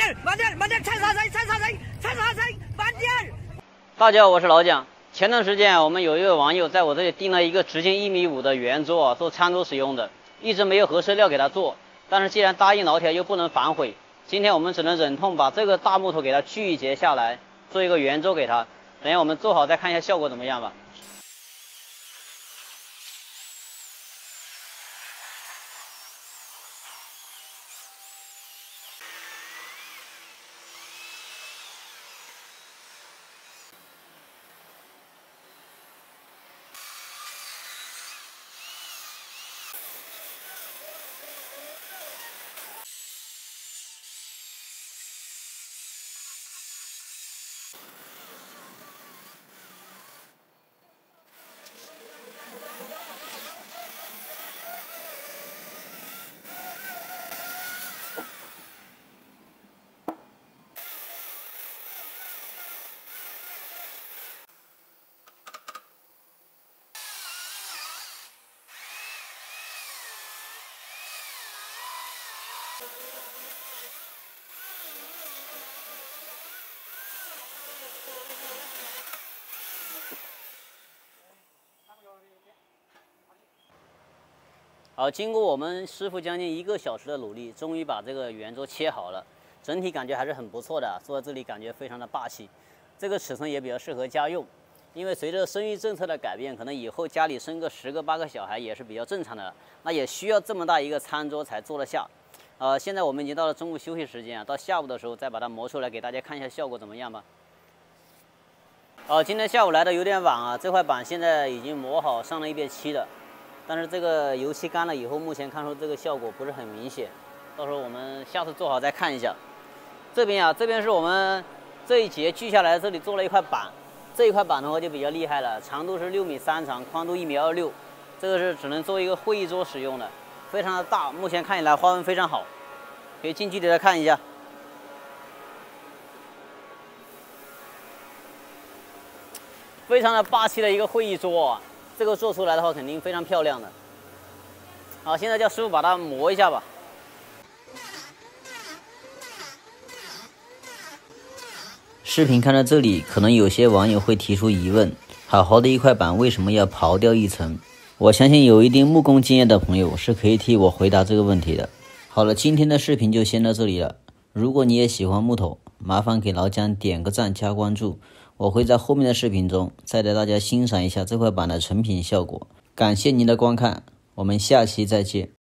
踩刹车，慢点！ 大家好，我是老蒋。前段时间我们有一位网友在我这里订了一个直径1.5米的圆桌做餐桌使用的，一直没有合适料给他做，但是既然答应老铁又不能反悔，今天我们只能忍痛把这个大木头给它锯一截下来，做一个圆桌给他。等下我们做好再看一下效果怎么样吧。好，经过我们师傅将近1个小时的努力，终于把这个圆桌切好了。整体感觉还是很不错的，坐在这里感觉非常的霸气。这个尺寸也比较适合家用，因为随着生育政策的改变，可能以后家里生个10个8个小孩也是比较正常的，那也需要这么大一个餐桌才坐得下。现在我们已经到了中午休息时间啊，到下午的时候再把它磨出来给大家看一下效果怎么样吧。今天下午来的有点晚啊，这块板现在已经磨好上了1遍漆了。但是这个油漆干了以后，目前看出这个效果不是很明显，到时候我们下次做好再看一下。这边是我们这一节锯下来，这里做了一块板，这一块板的话就比较厉害了，长度是6.3米长，宽度1.26米，这个是只能做一个会议桌使用的，非常的大，目前看起来花纹非常好，可以近距离的看一下。非常的霸气的一个会议桌啊！这个做出来的话，肯定非常漂亮的。好，现在叫师傅把它磨一下吧。视频看到这里，可能有些网友会提出疑问：好好的一块板，为什么要刨掉一层？我相信有一定木工经验的朋友是可以替我回答这个问题的。好了，今天的视频就先到这里了。如果你也喜欢木头，麻烦给老蒋点个赞加关注。我会在后面的视频中再带大家欣赏一下这块板的成品效果。感谢您的观看，我们下期再见。